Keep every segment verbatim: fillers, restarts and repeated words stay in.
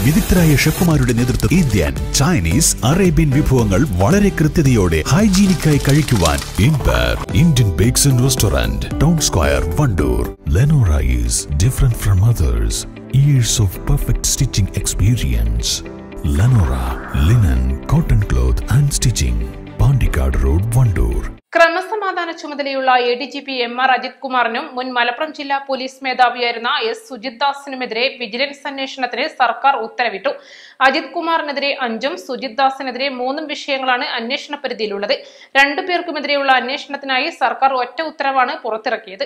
വിദഗ്ധരായ ഷെഫുമാരുടെ നേതൃത്വം Indian, Chinese, Arabian വിഭവങ്ങൾ വളരെ കൃത്യതയോടെ ഹൈജീനിക്കായി കഴിക്കുവാൻ inspire Indian bakes and restaurant, town square, Vandoor. Lenora is different from others. Years of perfect stitching experience. Lenora linen, cotton cloth and stitching. Pandikad Road, Vandoor. ക്രമസമാധാന ചുമതലയുള്ള A D G P M R Ajith കുമാറിനും മുൻ മലപ്പുറം ജില്ലാ police മേധാവിയായിരുന്ന S Sujith ദാസിനുമെതിരെ vigilance അന്വേഷണത്തിന് സർക്കാർ ഉത്തരവിട്ടു. അജിത് കുമാറിനെതിരെ അഞ്ചും സുജിത് ദാസിനെതിരെ മൂന്നും വിഷയങ്ങളാണ് അന്വേഷണ പരിധിയിലുള്ളത്. രണ്ടുപേർക്കുമെതിരെയുള്ള അന്വേഷണത്തിനായി സർക്കാർ ഒറ്റ ഉത്തരവാണ് പുറത്തിറക്കിയത്.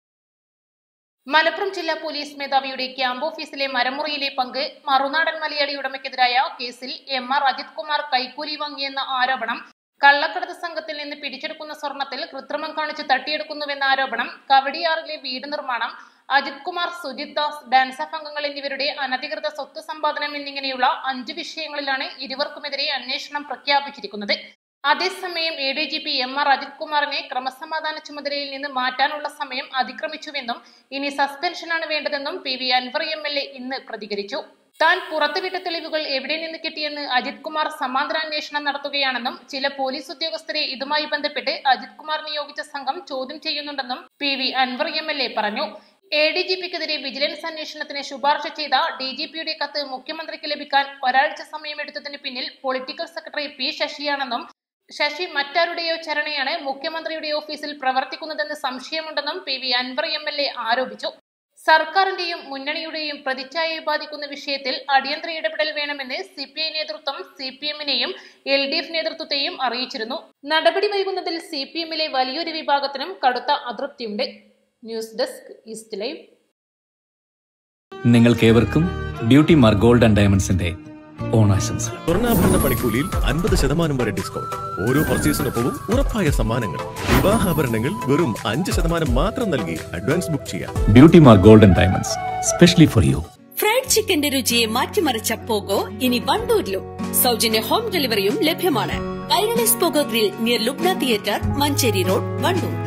മലപ്പുറം ജില്ലാ പോലീസ് മേധാവിയുടെ ക്യാമ്പ് ഓഫീസിലെ മരമുറിയിലെ പങ്ക് മറുനാടൻ മലയാളി ഉടമയ്ക്കെതിരായ കേസിൽ എം ആർ അജിത് കുമാർ കൈക്കൂലി വാങ്ങിയെന്ന ആരോപണം, കള്ളക്കടത്ത് സംഘത്തിൽ നിന്ന് പിടിച്ചെടുക്കുന്ന സ്വർണത്തിൽ കൃത്രിമം കാണിച്ച് തട്ടിയെടുക്കുന്നുവെന്ന ആരോപണം, കവടിയാറിലെ വീട് നിർമ്മാണം, അജിത് കുമാർ, സുജിത് ദാസ്, ഡാൻസ് ഓഫ് അംഗങ്ങൾ എന്നിവരുടെ അനധികൃത സ്വത്ത് സമ്പാദനം എന്നിങ്ങനെയുള്ള അഞ്ച് വിഷയങ്ങളിലാണ് ഇരുവർക്കുമെതിരെ അന്വേഷണം പ്രഖ്യാപിച്ചിരിക്കുന്നത്. അതേസമയം A D G P M R Ajith കുമാറിനെ ക്രമസമാധാന ചുമതലയിൽ നിന്ന് മാറ്റാനുള്ള സമയം അതിക്രമിച്ചുവെന്നും ഇനി സസ്പെൻഷനാണ് വേണ്ടതെന്നും P V Anvar M L A ഇന്ന് പ്രതികരിച്ചു. താൻ പുറത്തുവിട്ട തെളിവുകൾ എവിടെ നിന്ന് കിട്ടിയെന്ന് അജിത് കുമാർ സമാന്തരാന്വേഷണം നടത്തുകയാണെന്നും ചില പോലീസ് ഉദ്യോഗസ്ഥരെ ഇതുമായി ബന്ധപ്പെട്ട് അജിത് കുമാർ നിയോഗിച്ച സംഘം ചോദ്യം ചെയ്യുന്നുണ്ടെന്നും P V Anvar M L A പറഞ്ഞു. എ ഡി ജി പിക്കെതിരെ വിജിലൻസ് അന്വേഷണത്തിന് ശുപാർശ ചെയ്ത ഡി ജി പിയുടെ കത്ത് മുഖ്യമന്ത്രിക്ക് ലഭിക്കാൻ ഒരാഴ്ച സമയമെടുത്തതിന് പിന്നിൽ പൊളിറ്റിക്കൽ സെക്രട്ടറി പി ശശിയാണെന്നും ശശി മറ്റാരുടെയോ ചരണയാണ് മുഖ്യമന്ത്രിയുടെ ഓഫീസിൽ പ്രവർത്തിക്കുന്നതെന്ന് സംശയമുണ്ടെന്നും P V Anvar M L A ആരോപിച്ചു. സർക്കാരിന്റെയും മുന്നണിയുടെയും പ്രതിച്ഛായയെ ബാധിക്കുന്ന വിഷയത്തിൽ അടിയന്തര ഇടപെടൽ വേണമെന്ന് സി പി ഐ നേതൃത്വം സി പി എമ്മിനെയും എൽ ഡി എഫ് നേതൃത്വത്തെയും അറിയിച്ചിരുന്നു. നടപടി വൈകുന്നതിൽ സി പി എമ്മിലെ വലിയൊരു വിഭാഗത്തിനും കടുത്ത അതൃപ്തിയുണ്ട്. News desk east live. നിങ്ങൾക്കേവർക്കും ബ്യൂട്ടി മാർക്ക് ഗോൾഡ് ആൻഡ് ഡയമണ്ട്സിന്റെ ഓണാശംസകൾ. സ്വർണ്ണാഭരണ പണിക്കൂലിയിൽ അൻപത് ശതമാനം വരെ ഡിസ്കൗണ്ട്. ഓരോ പർച്ചേസിനൊപ്പവും ഉറപ്പായ സമ്മാനങ്ങൾ. വിവാഹാഭരണങ്ങൾ വെറും അഞ്ച് ശതമാനം മാത്രം നൽകി അഡ്വാൻസ് ബുക്ക് ചെയ്യാം. Beauty mark gold and diamonds, specially for you. Fried ചിക്കന്റെ രുചിയെ മാറ്റിമറിച്ച പോഗോ ഇനി വണ്ടൂരിലും. സൗജന്യ ഹോം ഡെലിവറിയും ലഭ്യമാണ്. ഐറണിസ് Pogo grill near Lubna theatre, Manjeri road, Wandoor.